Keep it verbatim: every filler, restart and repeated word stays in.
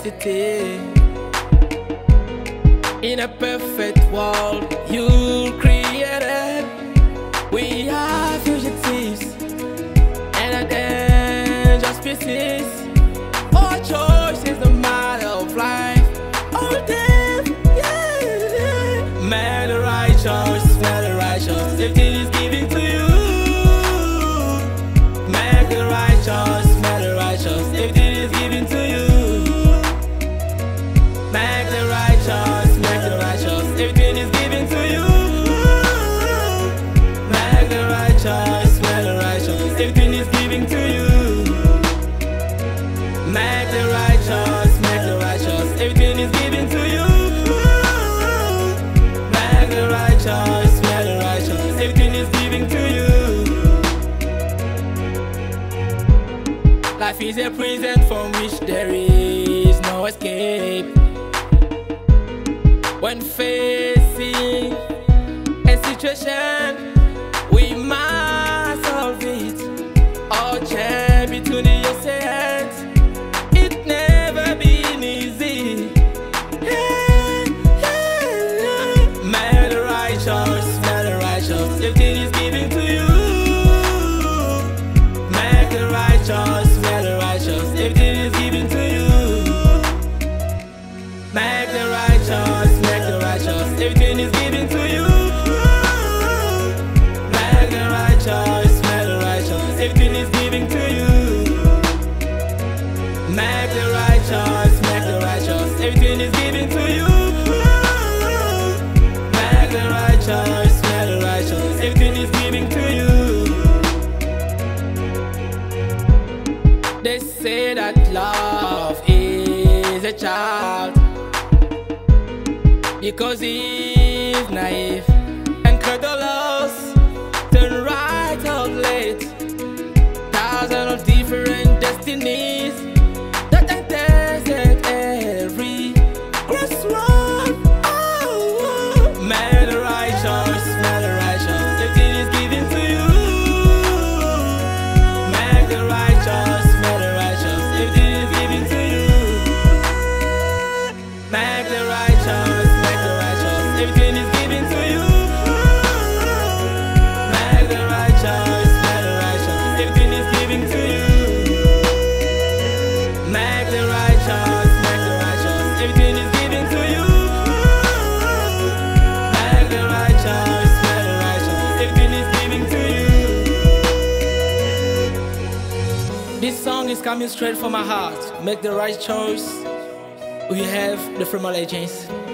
electricity. In a perfect world you created, we are fugitives and a dangerous species. Our choice is the matter of life or death. Yeah. Make the right choice, make the right choice. Everything is given to you. Make the right choice, make the right choice. Everything is given to you. Make the right choice, make the right choice. Everything is given to you. Make the right choice, make the right choice. Everything is given to you. Make the right choice, make the right choice. Everything is given to you. Make the right choice, make the right choice. Everything is given to you. Life is a prison from which there is no escape. When facing a situation, we must solve it. All chair between the hands. It never been easy. Yeah, yeah, yeah. Make the right choice, make the right choice. Everything is given to you. Make the right choice, make the right choice. Everything is given to you. Make the right choice, make the right choice. Everything is given to you. Make the right choice, make the right choice. Everything is given to you. Make the right choice, make the right choice. Everything is given to you. Make the right choice, make the right choice. Everything is given to you. They say that love is a child because he's naive and credulous, turn right or late. Thousands of different destinies that are tested every crossroad. Oh, oh. Make the right choice, make the right choice. Everything is given to you. Make the right choice, make the right choice. Everything is given to you. Make the right choice, make the right choice. Everything is given to you. Make the right choice, make the right choice. Everything is given to you. Make the right choice, make the right choice. Everything is given to you. Make the right choice, make the right choice. Everything is given to you. This song is coming straight from my heart. Make the right choice. We have the From Legends.